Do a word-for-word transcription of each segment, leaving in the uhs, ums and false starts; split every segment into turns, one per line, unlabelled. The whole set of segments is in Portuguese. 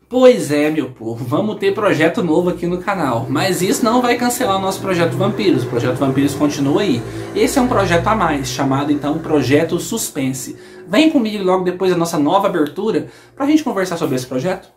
Pois é, meu povo, vamos ter projeto novo aqui no canal, mas isso não vai cancelar o nosso Projeto Vampiros. O Projeto Vampiros continua aí. Esse é um projeto a mais, chamado então Projeto Suspense. Vem comigo logo depois da nossa nova abertura pra gente conversar sobre esse projeto.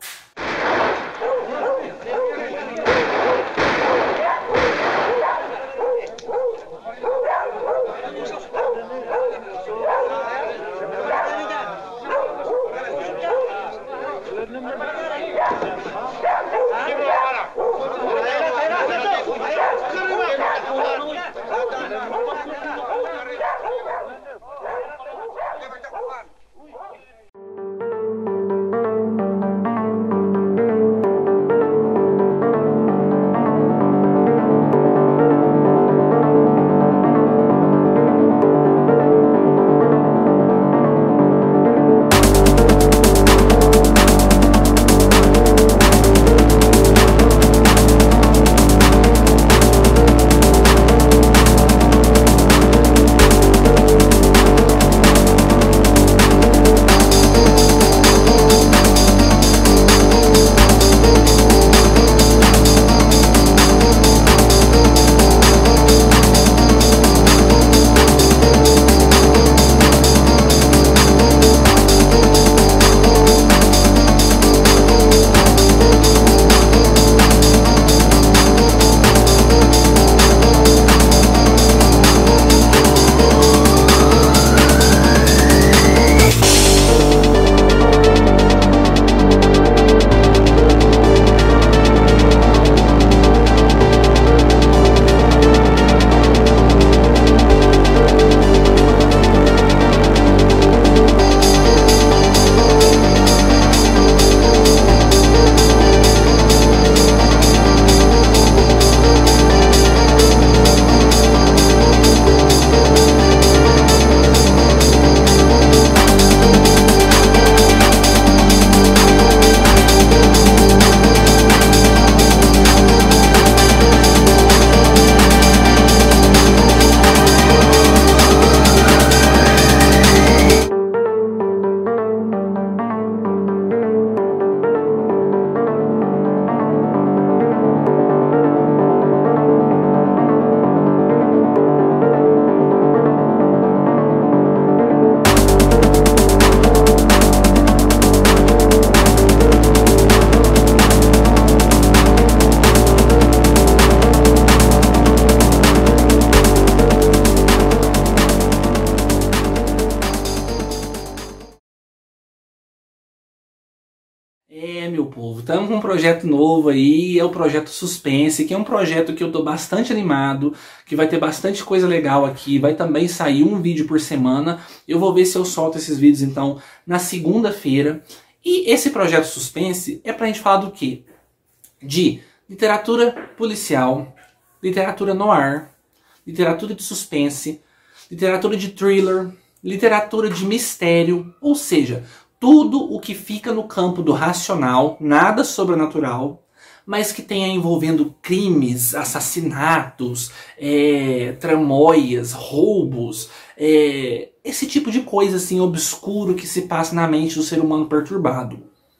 É, meu povo, estamos com um projeto novo aí, é o Projeto Suspense, que é um projeto que eu tô bastante animado, que vai ter bastante coisa legal aqui, vai também sair um vídeo por semana. Eu vou ver se eu solto esses vídeos então na segunda-feira. E esse Projeto Suspense é pra gente falar do quê? De literatura policial, literatura noir, literatura de suspense, literatura de thriller, literatura de mistério, ou seja, tudo o que fica no campo do racional, nada sobrenatural, mas que tenha envolvendo crimes, assassinatos, é, tramóias, roubos, é, esse tipo de coisa assim obscuro que se passa na mente do ser humano perturbado.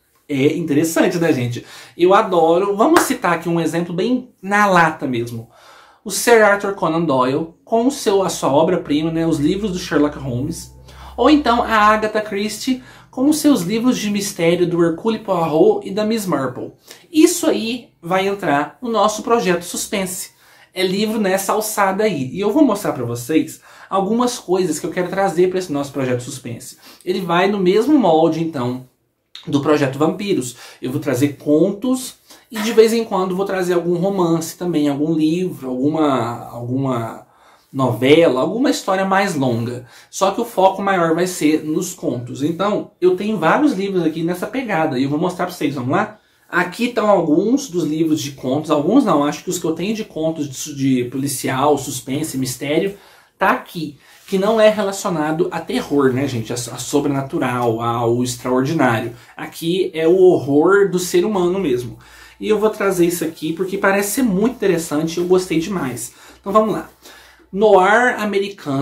É interessante, né, gente? Eu adoro. Vamos citar aqui um exemplo bem na lata mesmo. O Sir Arthur Conan Doyle, com o seu, a sua obra-prima, né, os livros do Sherlock Holmes. Ou então a Agatha Christie, com os seus livros de mistério do Hercule Poirot e da Miss Marple. Isso aí vai entrar no nosso Projeto Suspense. É livro nessa alçada aí. E eu vou mostrar para vocês algumas coisas que eu quero trazer para esse nosso Projeto Suspense. Ele vai no mesmo molde, então, do Projeto Vampiros. Eu vou trazer contos e de vez em quando vou trazer algum romance também, algum livro, alguma... alguma novela, alguma história mais longa. Só que o foco maior vai ser nos contos. Então, eu tenho vários livros aqui nessa pegada e eu vou mostrar para vocês, vamos lá? Aqui estão alguns dos livros de contos, alguns não, acho que os que eu tenho de contos de, de policial, suspense, mistério, tá aqui. Que não é relacionado a terror, né, gente? A, a sobrenatural, ao extraordinário. Aqui é o horror do ser humano mesmo. E eu vou trazer isso aqui porque parece ser muito interessante e eu gostei demais. Então vamos lá. Noir americano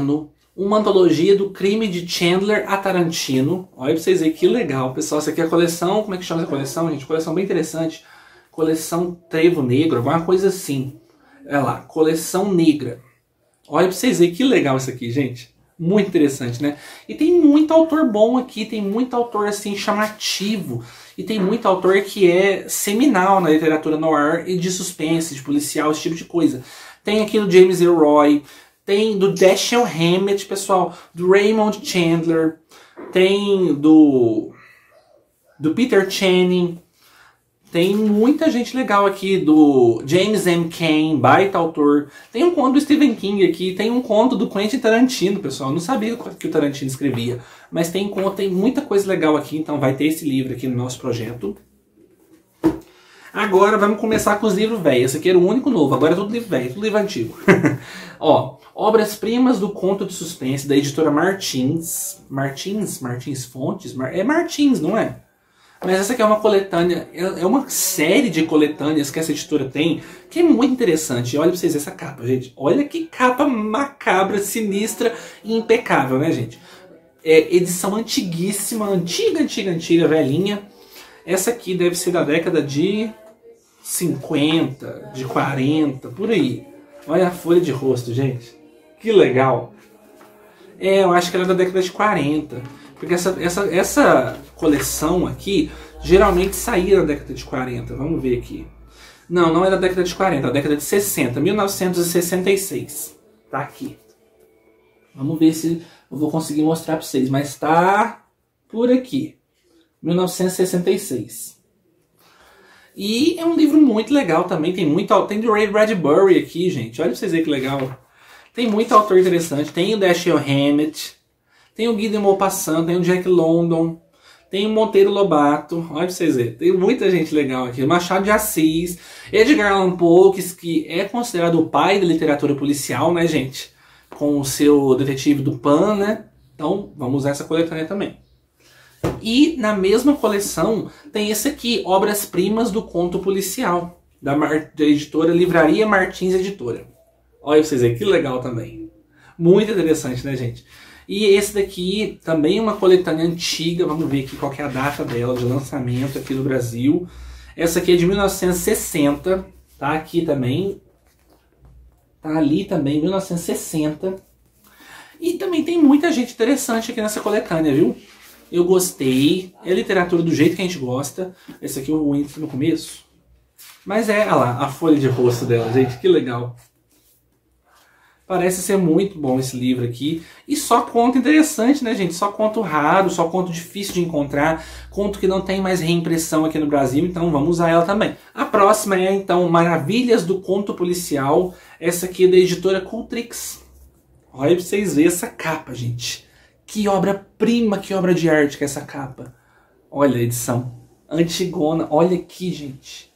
uma antologia do crime de Chandler a Tarantino. Olha pra vocês verem que legal, pessoal. Essa aqui é a coleção, como é que chama essa coleção, gente? Coleção bem interessante. Coleção Trevo Negro, alguma coisa assim. Olha lá, Coleção Negra. Olha pra vocês verem que legal isso aqui, gente. Muito interessante, né? E tem muito autor bom aqui, tem muito autor assim chamativo. E tem muito autor que é seminal na literatura noir e de suspense, de policial, esse tipo de coisa. Tem aqui do James Ellroy, tem do Dashiell Hammett, pessoal, do Raymond Chandler, tem do, do Peter Channing. Tem muita gente legal aqui, do James M. Cain, baita autor. Tem um conto do Stephen King aqui, tem um conto do Quentin Tarantino, pessoal. Eu não sabia que o Tarantino escrevia, mas tem conto, tem muita coisa legal aqui, então vai ter esse livro aqui no nosso projeto. Agora vamos começar com os livros velhos. Esse aqui era o único novo, agora é tudo livro velho, tudo livro antigo. Ó, Obras-Primas do Conto de Suspense, da editora Martins. Martins? Martins Fontes? É Martins, não é? Mas essa aqui é uma coletânea, é uma série de coletâneas que essa editora tem, que é muito interessante. Olha pra vocês essa capa, gente. Olha que capa macabra, sinistra e impecável, né, gente? É edição antiguíssima, antiga, antiga, antiga, velhinha. Essa aqui deve ser da década de cinquenta, de quarenta, por aí. Olha a folha de rosto, gente. Que legal. É, eu acho que ela é da década de quarenta. Porque essa, essa, essa coleção aqui geralmente saía da década de quarenta. Vamos ver aqui. Não, não é da década de quarenta, é da década de sessenta. mil novecentos e sessenta e seis. Tá aqui. Vamos ver se eu vou conseguir mostrar para vocês. Mas tá por aqui. mil novecentos e sessenta e seis. E é um livro muito legal também. Tem muito, tem do Ray Bradbury aqui, gente. Olha pra vocês verem que legal. Tem muito autor interessante. Tem o Dashiell Hammett. Tem o Guy de Maupassant, tem o Jack London, tem o Monteiro Lobato, olha pra vocês verem, tem muita gente legal aqui. Machado de Assis, Edgar Allan Poe, que é considerado o pai da literatura policial, né, gente? Com o seu Detetive Dupin, né? Então, vamos usar essa coletânea também. E na mesma coleção tem esse aqui, Obras-Primas do Conto Policial, da, Mar da editora Livraria Martins Editora. Olha pra vocês verem, que legal também. Muito interessante, né, gente? E esse daqui também é uma coletânea antiga, vamos ver aqui qual que é a data dela, de lançamento aqui no Brasil. Essa aqui é de mil novecentos e sessenta, tá aqui também, tá ali também, mil novecentos e sessenta. E também tem muita gente interessante aqui nessa coletânea, viu? Eu gostei, é literatura do jeito que a gente gosta. Esse aqui eu entro no começo. Mas é, olha lá, a folha de rosto dela, gente, que legal. Parece ser muito bom esse livro aqui. E só conto interessante, né, gente? Só conto raro, só conto difícil de encontrar. Conto que não tem mais reimpressão aqui no Brasil, então vamos usar ela também. A próxima é, então, Maravilhas do Conto Policial. Essa aqui é da editora Cultrix. Olha pra vocês verem essa capa, gente. Que obra-prima, que obra de arte que é essa capa. Olha a edição. Antigona. Olha aqui, gente.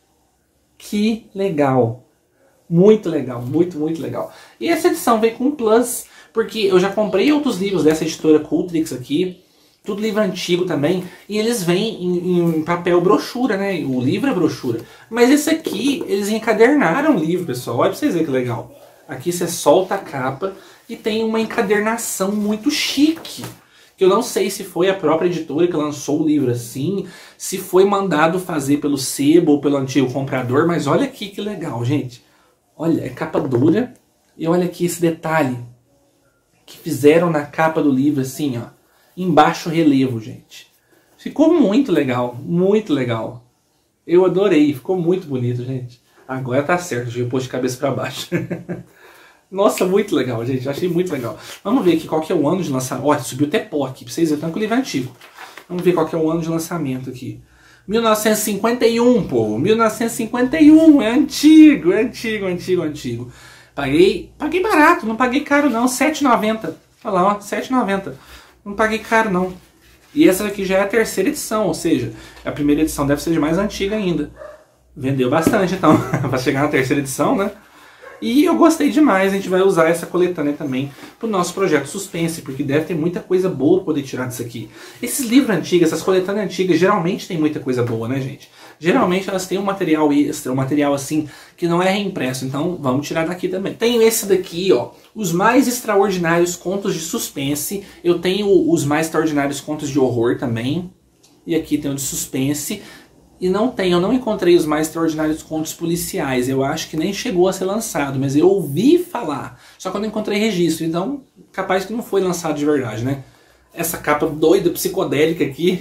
Que legal. Muito legal, muito, muito legal. E essa edição veio com plus, porque eu já comprei outros livros dessa editora Cultrix aqui, tudo livro antigo também, e eles vêm em, em papel brochura, né? O livro é brochura. Mas esse aqui, eles encadernaram o livro, pessoal. Olha pra vocês verem que legal. Aqui você solta a capa e tem uma encadernação muito chique. Que eu não sei se foi a própria editora que lançou o livro assim, se foi mandado fazer pelo sebo ou pelo antigo comprador, mas olha aqui que legal, gente. Olha, é capa dura. E olha aqui esse detalhe que fizeram na capa do livro, assim, ó. Em baixo relevo, gente. Ficou muito legal, muito legal. Eu adorei, ficou muito bonito, gente. Agora tá certo, deixa eu pôr de cabeça pra baixo. Nossa, muito legal, gente. Eu achei muito legal. Vamos ver aqui qual que é o ano de lançamento. Olha, subiu até pó aqui, pra vocês verem, tanto que o livro é antigo. Vamos ver qual que é o ano de lançamento aqui. mil novecentos e cinquenta e um, pô. mil novecentos e cinquenta e um, é antigo, é antigo, antigo, antigo. Paguei, paguei barato, não paguei caro não, sete reais e noventa centavos. Olha lá, ó, sete reais e noventa centavos. Não paguei caro não. E essa aqui já é a terceira edição, ou seja, a primeira edição deve ser de mais antiga ainda. Vendeu bastante então, para chegar na terceira edição, né? E eu gostei demais, a gente vai usar essa coletânea também pro nosso projeto Suspense, porque deve ter muita coisa boa pra poder tirar disso aqui. Esses livros antigos, essas coletâneas antigas, geralmente tem muita coisa boa, né, gente? Geralmente elas têm um material extra, um material assim, que não é reimpresso, então vamos tirar daqui também. Tenho esse daqui, ó, Os Mais Extraordinários Contos de Suspense. Eu tenho Os Mais Extraordinários Contos de Horror também. E aqui tem o de suspense. E não tem, eu não encontrei Os Mais Extraordinários Contos Policiais. Eu acho que nem chegou a ser lançado, mas eu ouvi falar. Só que eu não encontrei registro, então capaz que não foi lançado de verdade, né? Essa capa doida, psicodélica aqui.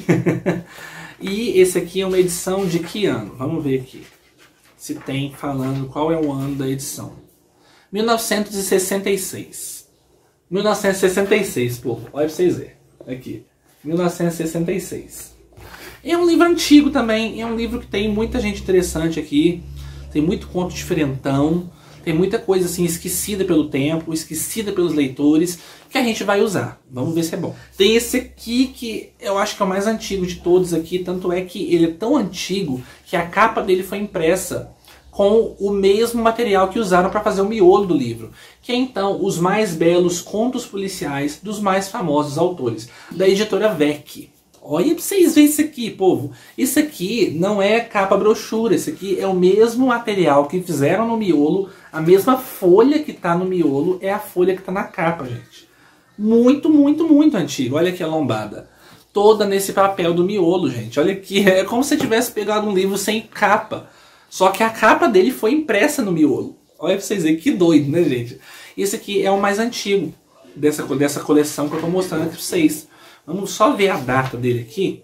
E esse aqui é uma edição de que ano? Vamos ver aqui. Se tem falando qual é o ano da edição. mil novecentos e sessenta e seis. mil novecentos e sessenta e seis, pô. Olha pra vocês verem. Aqui. mil novecentos e sessenta e seis. É um livro antigo também. É um livro que tem muita gente interessante aqui. Tem muito conto diferentão. Tem muita coisa assim esquecida pelo tempo, esquecida pelos leitores, que a gente vai usar. Vamos ver se é bom. Tem esse aqui que eu acho que é o mais antigo de todos aqui, tanto é que ele é tão antigo que a capa dele foi impressa com o mesmo material que usaram para fazer o miolo do livro, que é então Os Mais Belos Contos Policiais dos Mais Famosos Autores, da editora V E C. Olha pra vocês verem isso aqui, povo. Isso aqui não é capa brochura. Isso aqui é o mesmo material que fizeram no miolo. A mesma folha que tá no miolo é a folha que tá na capa, gente. Muito, muito, muito antigo. Olha aqui a lombada. Toda nesse papel do miolo, gente. Olha aqui. É como se tivesse pegado um livro sem capa. Só que a capa dele foi impressa no miolo. Olha pra vocês verem. Que doido, né, gente? Esse aqui é o mais antigo dessa, dessa coleção que eu tô mostrando aqui pra vocês. Vamos só ver a data dele aqui.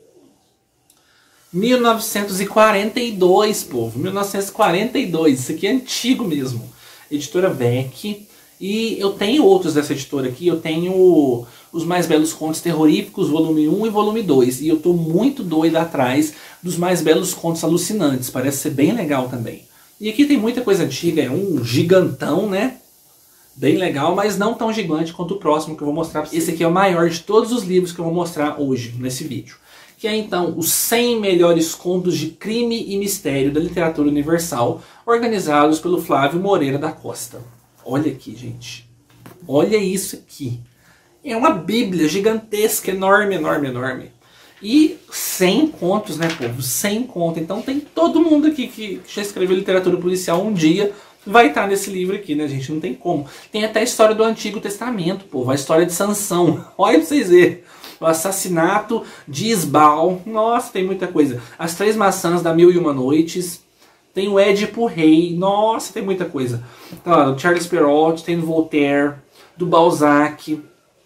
mil novecentos e quarenta e dois, povo. mil novecentos e quarenta e dois. Isso aqui é antigo mesmo. Editora V E C. E eu tenho outros dessa editora aqui. Eu tenho Os Mais Belos Contos Terroríficos, volume um e volume dois. E eu tô muito doido atrás dos Mais Belos Contos Alucinantes. Parece ser bem legal também. E aqui tem muita coisa antiga. É um gigantão, né? Bem legal, mas não tão gigante quanto o próximo que eu vou mostrar pra vocês. Esse aqui é o maior de todos os livros que eu vou mostrar hoje, nesse vídeo. Que é então os cem melhores contos de crime e mistério da literatura universal, organizados pelo Flávio Moreira da Costa. Olha aqui, gente. Olha isso aqui. É uma bíblia gigantesca, enorme, enorme, enorme. E cem contos, né, povo? cem contos. Então tem todo mundo aqui que já escreveu literatura policial um dia... vai estar nesse livro aqui, né, gente? Não tem como. Tem até a história do Antigo Testamento, pô. A história de Sansão. Olha pra vocês verem. O assassinato de Isbal. Nossa, tem muita coisa. As Três Maçãs da Mil e Uma Noites. Tem o Édipo Rei. Nossa, tem muita coisa. Então, do Charles Perrault, tem do Voltaire, do Balzac,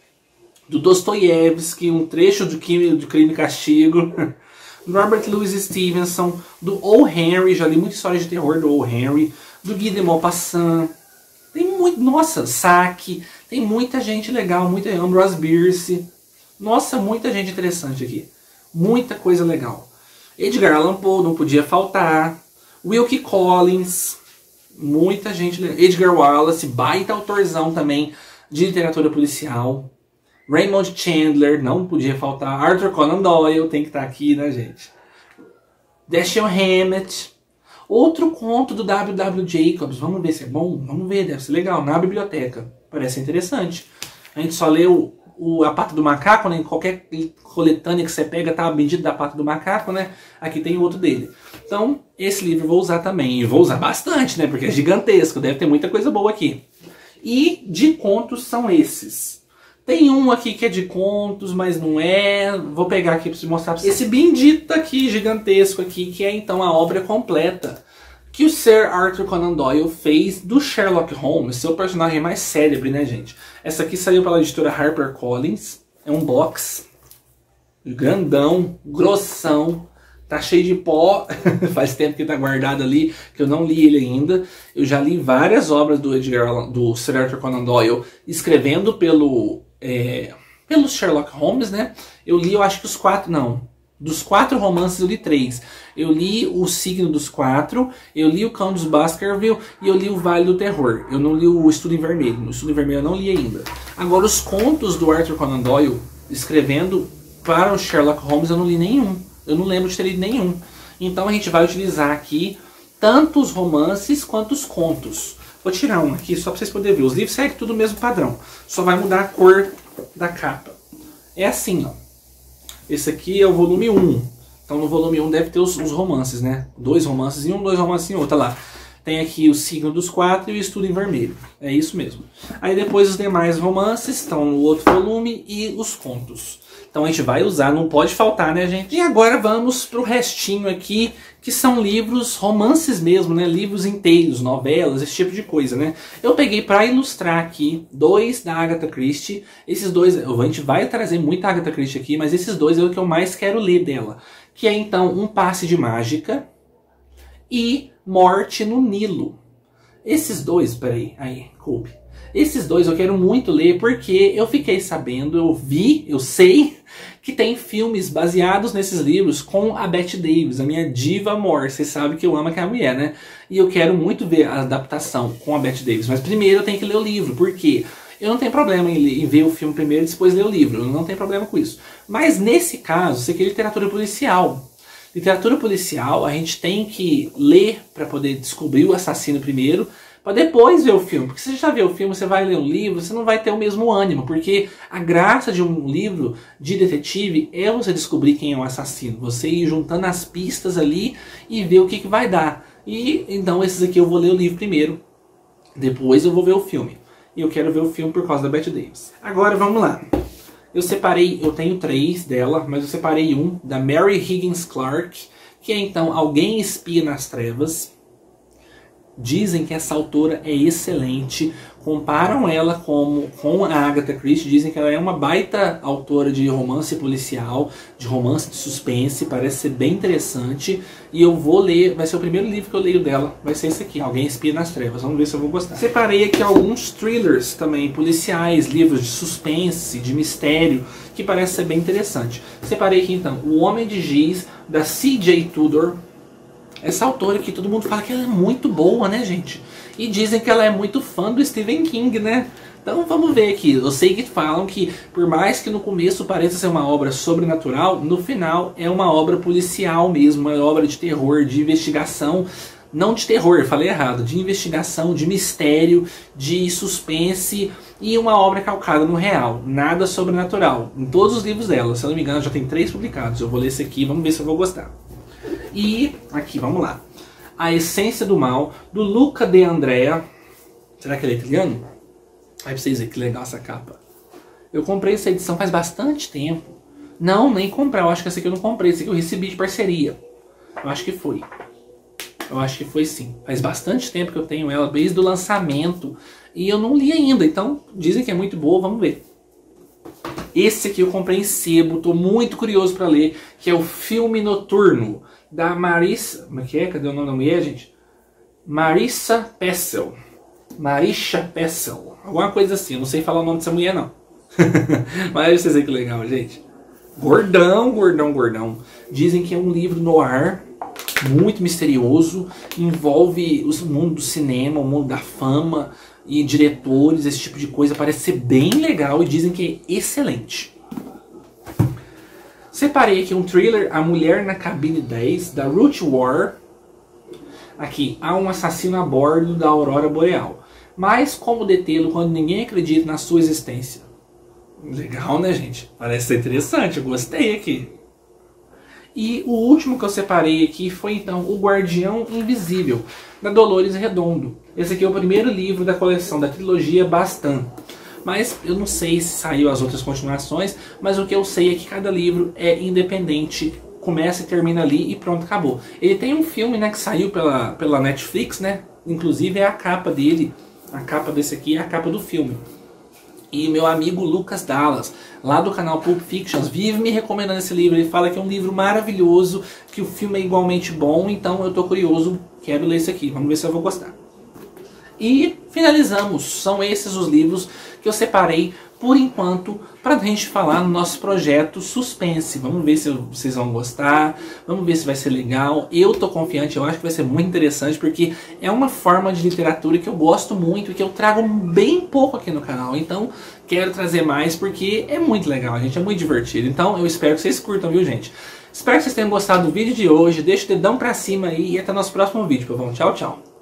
do Dostoiévski, um trecho do Crime, do Crime e Castigo. Do Robert Louis Stevenson, do O. Henry. Já li muita história de terror do O. Henry. Do Guy de Maupassant, tem muito, nossa, Sacchi, tem muita gente legal, muita Ambrose Bierce, nossa, muita gente interessante aqui, muita coisa legal. Edgar Allan Poe, não podia faltar, Wilkie Collins, muita gente legal, Edgar Wallace, baita autorzão também de literatura policial, Raymond Chandler, não podia faltar, Arthur Conan Doyle, tem que estar aqui, né, gente, Dashiell Hammett. Outro conto do W W Jacobs. Vamos ver se é bom? Vamos ver, deve ser legal. Na biblioteca. Parece interessante. A gente só leu o, a Pata do Macaco, né? Em qualquer coletânea que você pega tá a bendita da Pata do Macaco, né? Aqui tem outro dele. Então, esse livro eu vou usar também. E vou usar bastante, né? Porque é gigantesco. Deve ter muita coisa boa aqui. E de contos são esses. Tem um aqui que é de contos, mas não é. Vou pegar aqui para te mostrar pra vocês. Esse bendito aqui, gigantesco aqui, que é então a obra completa que o Sir Arthur Conan Doyle fez do Sherlock Holmes, seu personagem mais célebre, né, gente? Essa aqui saiu pela editora HarperCollins. É um box grandão, grossão. Tá cheio de pó. Faz tempo que tá guardado ali, que eu não li ele ainda. Eu já li várias obras do Edgar Allan, do Sir Arthur Conan Doyle, escrevendo pelo... É, pelo Sherlock Holmes, né? Eu li, eu acho que os quatro, não. Dos quatro romances eu li três. Eu li O Signo dos Quatro, eu li O Cão dos Baskerville e eu li O Vale do Terror. Eu não li O Estudo em Vermelho. O Estudo em Vermelho eu não li ainda. Agora, os contos do Arthur Conan Doyle, escrevendo para o Sherlock Holmes, eu não li nenhum. Eu não lembro de ter lido nenhum. Então a gente vai utilizar aqui tanto os romances quanto os contos. Vou tirar um aqui só para vocês poderem ver. Os livros seguem tudo o mesmo padrão. Só vai mudar a cor da capa. É assim, ó. Esse aqui é o volume um. Então no volume um deve ter os, os romances, né? Dois romances em um, dois romances em outro, lá. Tem aqui o Signo dos Quatro e o Estudo em Vermelho. É isso mesmo. Aí depois os demais romances estão no outro volume e os contos. Então a gente vai usar, não pode faltar, né, gente? E agora vamos pro restinho aqui, que são livros, romances mesmo, né? Livros inteiros, novelas, esse tipo de coisa, né? Eu peguei para ilustrar aqui dois da Agatha Christie. Esses dois, a gente vai trazer muita Agatha Christie aqui, mas esses dois é o que eu mais quero ler dela. Que é então Um Passe de Mágica e Morte no Nilo. Esses dois, peraí, aí, coube. Esses dois eu quero muito ler porque eu fiquei sabendo, eu vi, eu sei que tem filmes baseados nesses livros com a Bette Davis, a minha diva amor. Vocês sabem que eu amo aquela mulher, né? E eu quero muito ver a adaptação com a Bette Davis. Mas primeiro eu tenho que ler o livro, porque eu não tenho problema em, em ver o filme primeiro e depois ler o livro. Eu não tenho problema com isso. Mas nesse caso, isso aqui é literatura policial. Literatura policial, a gente tem que ler para poder descobrir o assassino primeiro, para depois ver o filme. Porque se você já vê o filme, você vai ler o livro, você não vai ter o mesmo ânimo. Porque a graça de um livro de detetive é você descobrir quem é o assassino. Você ir juntando as pistas ali e ver o que, que vai dar. E então esses aqui eu vou ler o livro primeiro, depois eu vou ver o filme. E eu quero ver o filme por causa da Bette Davis. Agora vamos lá. Eu separei, eu tenho três dela, mas eu separei um, da Mary Higgins Clark, que é então Alguém Espia nas Trevas. Dizem que essa autora é excelente, comparam ela como, com a Agatha Christie, dizem que ela é uma baita autora de romance policial, de romance de suspense, parece ser bem interessante. E eu vou ler, vai ser o primeiro livro que eu leio dela, vai ser esse aqui, Alguém Espia nas Trevas, vamos ver se eu vou gostar. Separei aqui alguns thrillers também, policiais, livros de suspense, de mistério, que parece ser bem interessante. Separei aqui então O Homem de Giz, da C J Tudor. Essa autora que todo mundo fala que ela é muito boa, né, gente? E dizem que ela é muito fã do Stephen King, né? Então vamos ver aqui. Eu sei que falam que, por mais que no começo pareça ser uma obra sobrenatural, no final é uma obra policial mesmo, uma obra de terror, de investigação. Não de terror, falei errado. De investigação, de mistério, de suspense e uma obra calcada no real. Nada sobrenatural. Em todos os livros dela, se eu não me engano, já tem três publicados. Eu vou ler esse aqui, vamos ver se eu vou gostar. E aqui, vamos lá. A Essência do Mal, do Luca De Andrea. Será que ele é italiano? Aí pra vocês verem que legal essa capa. Eu comprei essa edição faz bastante tempo. Não, nem comprar. Eu acho que essa aqui eu não comprei. Essa aqui eu recebi de parceria. Eu acho que foi. Eu acho que foi sim. Faz bastante tempo que eu tenho ela, desde o lançamento. E eu não li ainda. Então, dizem que é muito boa. Vamos ver. Esse aqui eu comprei em sebo. Tô muito curioso pra ler. Que é o Filme Noturno. Da Marissa... Como é que é? Cadê o nome da mulher, gente? Marissa Pessel. Marisha Pessel. Alguma coisa assim. Eu não sei falar o nome dessa mulher, não. Mas vocês veem que legal, gente. Gordão, gordão, gordão. Dizem que é um livro noir. Muito misterioso. Envolve o mundo do cinema, o mundo da fama. E diretores, esse tipo de coisa. Parece ser bem legal e dizem que é excelente. Separei aqui um thriller, A Mulher na Cabine dez, da Ruth Ward. Aqui, há um assassino a bordo da Aurora Boreal. Mas como detê-lo quando ninguém acredita na sua existência? Legal, né, gente? Parece ser interessante, eu gostei aqui. E o último que eu separei aqui foi, então, O Guardião Invisível, da Dolores Redondo. Esse aqui é o primeiro livro da coleção da trilogia Bastan. Mas eu não sei se saiu as outras continuações, mas o que eu sei é que cada livro é independente, começa e termina ali e pronto, acabou. Ele tem um filme, né, que saiu pela, pela Netflix, né? Inclusive é a capa dele, a capa desse aqui é a capa do filme. E meu amigo Lucas Dallas, lá do canal Pulp Fictions, vive me recomendando esse livro. Ele fala que é um livro maravilhoso, que o filme é igualmente bom, então eu tô curioso, quero ler esse aqui, vamos ver se eu vou gostar. E finalizamos, são esses os livros que eu separei por enquanto para a gente falar no nosso projeto Suspense. Vamos ver se vocês vão gostar, vamos ver se vai ser legal. Eu tô confiante, eu acho que vai ser muito interessante porque é uma forma de literatura que eu gosto muito e que eu trago bem pouco aqui no canal. Então quero trazer mais porque é muito legal, gente, é muito divertido. Então eu espero que vocês curtam, viu, gente? Espero que vocês tenham gostado do vídeo de hoje. Deixa o dedão pra cima aí e até o nosso próximo vídeo, povão. Tchau, tchau.